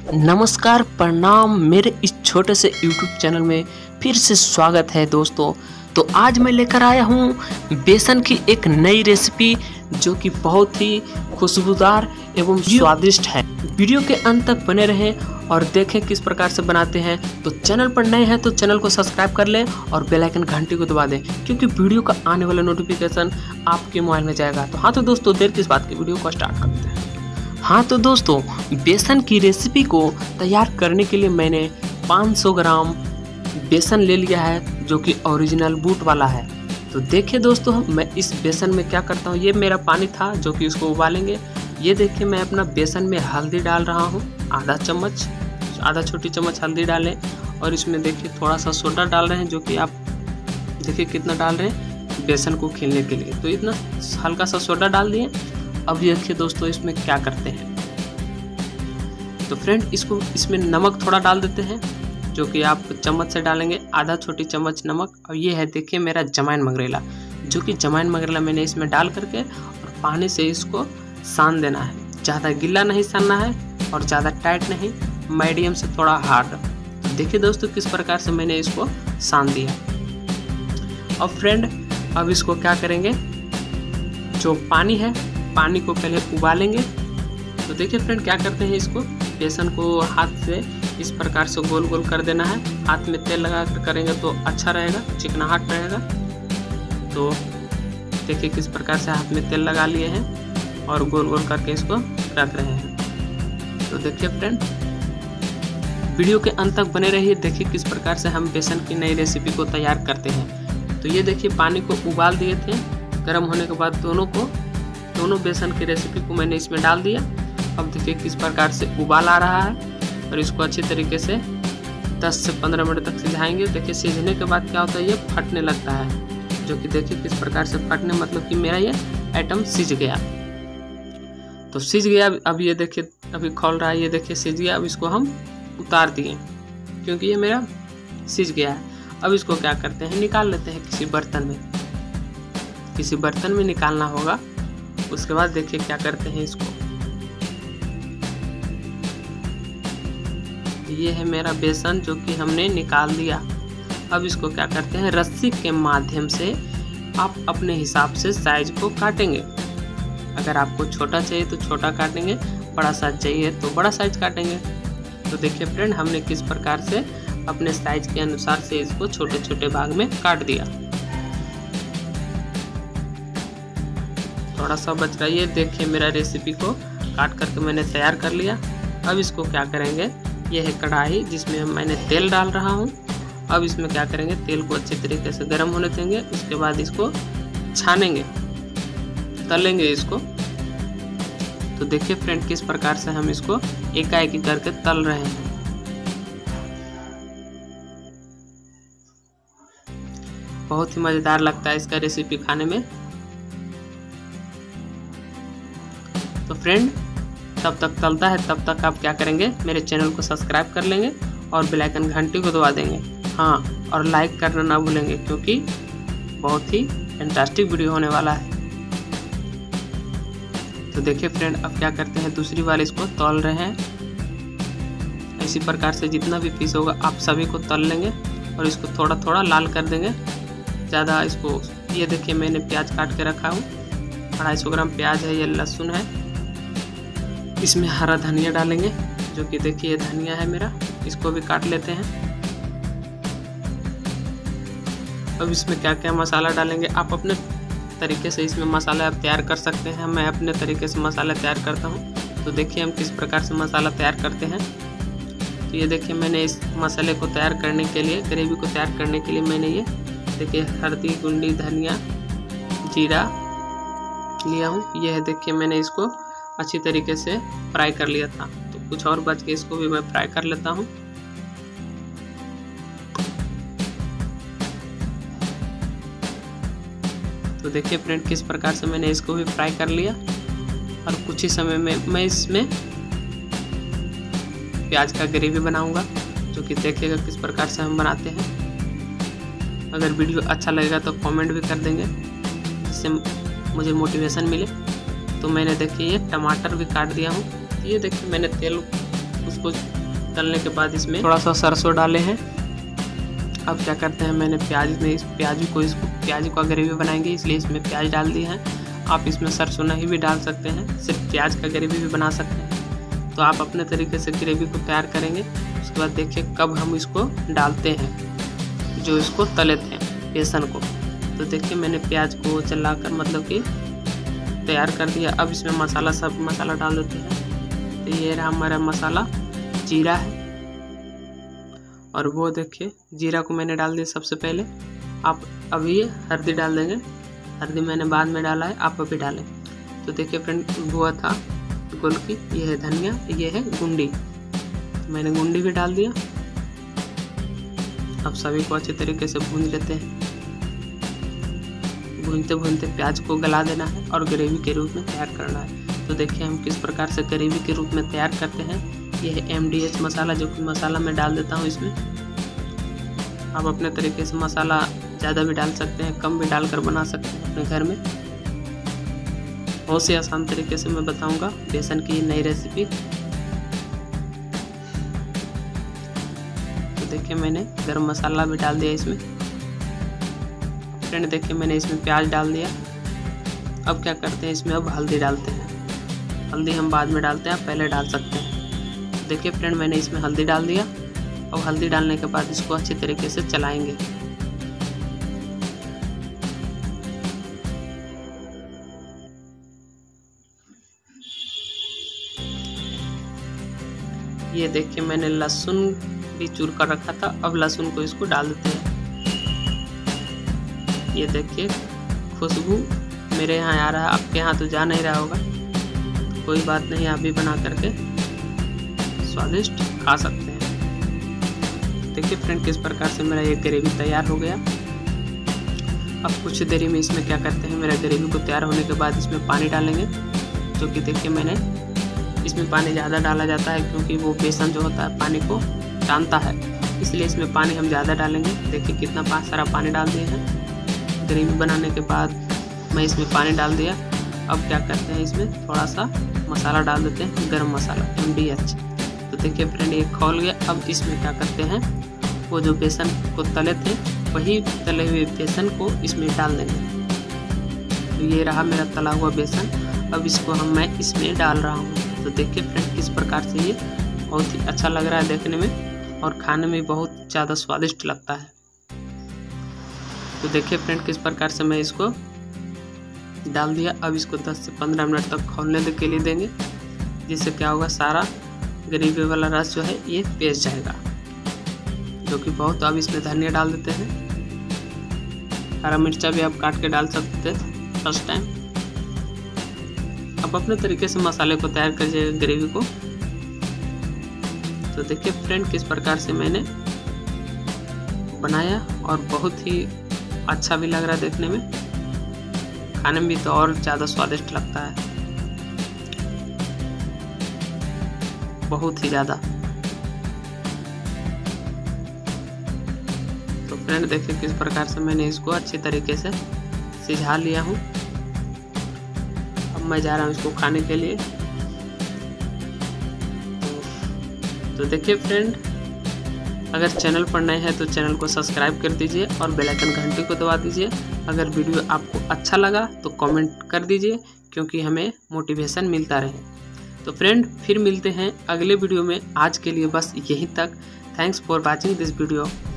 नमस्कार, प्रणाम। मेरे इस छोटे से YouTube चैनल में फिर से स्वागत है दोस्तों। तो आज मैं लेकर आया हूँ बेसन की एक नई रेसिपी जो कि बहुत ही खुशबूदार एवं स्वादिष्ट है। वीडियो के अंत तक बने रहें और देखें किस प्रकार से बनाते हैं। तो चैनल पर नए हैं तो चैनल को सब्सक्राइब कर लें और बेल आइकन घंटी को दबा दें, क्योंकि वीडियो का आने वाला नोटिफिकेशन आपके मोबाइल में जाएगा। तो हाँ तो दोस्तों, देर किस बात की, वीडियो को स्टार्ट करते हैं। हाँ तो दोस्तों, बेसन की रेसिपी को तैयार करने के लिए मैंने 500 ग्राम बेसन ले लिया है जो कि ओरिजिनल बूट वाला है। तो देखिए दोस्तों, मैं इस बेसन में क्या करता हूँ। ये मेरा पानी था जो कि इसको उबालेंगे। ये देखिए, मैं अपना बेसन में हल्दी डाल रहा हूँ, आधा छोटी चम्मच हल्दी डालें। और इसमें देखिए थोड़ा सा सोडा डाल रहे हैं, जो कि आप देखिए कितना डाल रहे हैं बेसन को खिलने के लिए। तो इतना हल्का सा सोडा डाल दिए। अब देखिए दोस्तों, इसमें क्या करते हैं। तो फ्रेंड, इसमें नमक थोड़ा डाल देते हैं, जो कि आप चम्मच से डालेंगे, आधा छोटी चम्मच नमक। और ये है देखिए मेरा जमैन मंगरेला, जो कि जमैन मंगरेला मैंने इसमें डाल करके और पानी से इसको सान देना है। ज़्यादा गीला नहीं सानना है और ज़्यादा टाइट नहीं, मीडियम से थोड़ा हार्ड। तो देखिए दोस्तों, किस प्रकार से मैंने इसको सान दिया। और फ्रेंड, अब इसको क्या करेंगे, जो पानी है पानी को पहले उबालेंगे। तो देखिए फ्रेंड, क्या करते हैं, इसको बेसन को हाथ से इस प्रकार से गोल गोल कर देना है। हाथ में तेल लगा कर करेंगे तो अच्छा रहेगा, चिकनाहट रहेगा। तो देखिए किस प्रकार से हाथ में तेल लगा लिए हैं और गोल गोल करके इसको रख रहे हैं। तो देखिए फ्रेंड, वीडियो के अंत तक बने रहिए। देखिए किस प्रकार से हम बेसन की नई रेसिपी को तैयार करते हैं। तो ये देखिए, पानी को उबाल दिए थे। गर्म होने के बाद दोनों बेसन की रेसिपी को मैंने इसमें डाल दिया। अब देखिए किस प्रकार से उबाल आ रहा है और इसको अच्छी तरीके से 10 से 15 मिनट तक सिझाएंगे। देखिए सिझने के बाद क्या होता है, ये फटने लगता है, जो कि देखिए किस प्रकार से फटने, मतलब कि मेरा ये आइटम सिझ गया। तो सिझ गया। अब ये देखिए अभी खोल रहा है, ये देखिए सिझ गया। अब इसको हम उतार दिए क्योंकि ये मेरा सिझ गया है। अब इसको क्या करते हैं, निकाल लेते हैं किसी बर्तन में निकालना होगा। उसके बाद देखिए क्या करते हैं, इसको ये है मेरा बेसन जो कि हमने निकाल दिया। अब इसको क्या करते हैं, रस्सी के माध्यम से आप अपने हिसाब से साइज को काटेंगे। अगर आपको छोटा चाहिए तो छोटा काटेंगे, बड़ा साइज चाहिए तो बड़ा साइज काटेंगे। तो देखिए फ्रेंड, हमने किस प्रकार से अपने साइज के अनुसार से इसको छोटे छोटे भाग में काट दिया। थोड़ा सा बच रहा है, ये देखिए मेरा रेसिपी को काट करके मैंने तैयार कर लिया। अब इसको क्या करेंगे, यह है कढ़ाई जिसमें मैंने तेल डाल रहा हूँ। अब इसमें क्या करेंगे, तेल को अच्छे तरीके से गर्म होने देंगे। उसके बाद इसको छानेंगे, तलेंगे इसको। तो देखिए फ्रेंड, किस प्रकार से हम इसको एकाएक करके तल रहे हैं। बहुत ही मज़ेदार लगता है इसका रेसिपी खाने में। तो फ्रेंड, तब तक तलता है, तब तक आप क्या करेंगे, मेरे चैनल को सब्सक्राइब कर लेंगे और बेल आइकन घंटी को दबा देंगे। हाँ, और लाइक करना ना भूलेंगे, क्योंकि बहुत ही फैंटास्टिक वीडियो होने वाला है। तो देखिए फ्रेंड, अब क्या करते हैं, दूसरी बार इसको तल रहे हैं। इसी प्रकार से जितना भी पीस होगा आप सभी को तल लेंगे और इसको थोड़ा थोड़ा लाल कर देंगे, ज़्यादा इसको। ये देखिए मैंने प्याज काट के रखा हूँ, 250 ग्राम प्याज है, ये लहसुन है। इसमें हरा धनिया डालेंगे, जो कि देखिए ये धनिया है मेरा, इसको भी काट लेते हैं। अब इसमें क्या क्या मसाला डालेंगे, आप अपने तरीके से इसमें मसाला आप तैयार कर सकते हैं। मैं अपने तरीके से मसाला तैयार करता हूँ। तो देखिए हम किस प्रकार से मसाला तैयार करते हैं। तो ये देखिए, मैंने इस मसाले को तैयार करने के लिए, ग्रेवी को तैयार करने के लिए मैंने ये देखिए हल्दी गुंडी, धनिया, जीरा लिया हूँ। ये है देखिए, मैंने इसको अच्छी तरीके से फ्राई कर लिया था। तो कुछ और बच के, इसको भी मैं फ्राई कर लेता हूँ। तो देखिए फ्रेंड, किस प्रकार से मैंने इसको भी फ्राई कर लिया। और कुछ ही समय में मैं इसमें प्याज का ग्रेवी बनाऊंगा, जो कि देखिएगा किस प्रकार से हम बनाते हैं। अगर वीडियो अच्छा लगेगा तो कमेंट भी कर देंगे, जिससे मुझे मोटिवेशन मिले। तो मैंने देखिए ये टमाटर भी काट दिया हूँ। ये देखिए मैंने तेल उसको तलने के बाद इसमें थोड़ा सा सरसों डाले हैं। अब क्या करते हैं, मैंने इस प्याज का ग्रेवी बनाएंगे इसलिए इसमें प्याज डाल दिए हैं। आप इसमें सरसों नहीं भी डाल सकते हैं, सिर्फ प्याज का ग्रेवी भी बना सकते हैं। तो आप अपने तरीके से ग्रेवी को तैयार करेंगे। उसके बाद देखिए कब हम इसको डालते हैं, जो इसको तले थे बेसन को। तो देखिए मैंने प्याज को चलाकर मतलब कि तैयार कर दिया। अब इसमें सब मसाला डाल देते हैं। तो ये रहा हमारा मसाला, जीरा है। और वो देखिए जीरा को मैंने डाल दिया सबसे पहले। आप अभी हल्दी डाल देंगे, हल्दी मैंने बाद में डाला है, आप अभी डालें। तो देखिए फ्रेंड, वो था गोलकी, ये है धनिया, ये है गुंडी, मैंने गुंडी भी डाल दिया। अब सभी को अच्छे तरीके से भून लेते हैं। भूनते भूनते प्याज को गला देना है और ग्रेवी के रूप में तैयार करना है। तो देखिए हम किस प्रकार से ग्रेवी के रूप में तैयार करते हैं। यह है MDH मसाला, जो कि मसाला मैं डाल देता हूँ इसमें। आप अपने तरीके से मसाला ज़्यादा भी डाल सकते हैं, कम भी डालकर बना सकते हैं अपने घर में। बहुत ही आसान तरीके से मैं बताऊंगा बेसन की नई रेसिपी। तो देखिए मैंने गरम मसाला भी डाल दिया इसमें। फ्रेंड देखिए मैंने इसमें प्याज डाल दिया। अब क्या करते हैं, इसमें अब हल्दी डालते हैं। हल्दी हम बाद में डालते हैं, आप पहले डाल सकते हैं। देखिए फ्रेंड मैंने इसमें हल्दी डाल दिया। अब हल्दी डालने के बाद इसको अच्छी तरीके से चलाएंगे। ये देखिए मैंने लहसुन भी चूर कर रखा था। अब लहसुन को इसको डाल देते हैं। ये देखिए खुशबू मेरे यहाँ आ रहा है, आपके यहाँ तो जा नहीं रहा होगा। कोई बात नहीं, आप भी बना करके स्वादिष्ट खा सकते हैं। देखिए फ्रेंड किस प्रकार से मेरा ये ग्रेवी तैयार हो गया। अब कुछ देरी में इसमें क्या करते हैं, मेरा ग्रेवी को तैयार होने के बाद इसमें पानी डालेंगे। जो कि देखिए मैंने इसमें पानी ज़्यादा डाला जाता है, क्योंकि वो बेसन जो होता है पानी को टानता है, इसलिए इसमें पानी हम ज़्यादा डालेंगे। देखिए कितना सारा पानी डाल दिए हैं। ग्रेवी बनाने के बाद मैं इसमें पानी डाल दिया। अब क्या करते हैं, इसमें थोड़ा सा मसाला डाल देते हैं, गरम मसाला MDH। तो देखिए फ्रेंड ये खौल गया। अब इसमें क्या करते हैं, वो जो बेसन को तले थे वही तले हुए बेसन को इसमें डाल देंगे। तो ये रहा मेरा तला हुआ बेसन। अब इसको मैं इसमें डाल रहा हूँ। तो देखिए फ्रेंड किस प्रकार से ये बहुत ही अच्छा लग रहा है देखने में, और खाने में बहुत ज़्यादा स्वादिष्ट लगता है। तो देखिए फ्रेंड किस प्रकार से मैं इसको डाल दिया। अब इसको 10 से 15 मिनट तक खौलने के लिए देंगे, जिससे क्या होगा, सारा ग्रेवी वाला रस जो है ये पेश जाएगा, जो कि बहुत। अब इसमें धनिया डाल देते हैं। हरा मिर्चा भी आप काट के डाल सकते थे फर्स्ट टाइम। अब अपने तरीके से मसाले को तैयार करिए ग्रेवी को। तो देखिए फ्रेंड किस प्रकार से मैंने बनाया, और बहुत ही अच्छा भी लग रहा है देखने में। खाने में भी तो और ज़्यादा स्वादिष्ट लगता है, बहुत ही ज़्यादा। तो फ्रेंड देखिए किस प्रकार से मैंने इसको अच्छी तरीके से सिझा लिया हूँ। अब मैं जा रहा हूँ इसको खाने के लिए। तो देखिए फ्रेंड, अगर चैनल पर नए हैं तो चैनल को सब्सक्राइब कर दीजिए और बेल आइकन घंटी को दबा दीजिए। अगर वीडियो आपको अच्छा लगा तो कमेंट कर दीजिए, क्योंकि हमें मोटिवेशन मिलता रहे। तो फ्रेंड फिर मिलते हैं अगले वीडियो में। आज के लिए बस यहीं तक। Thanks for watching this video.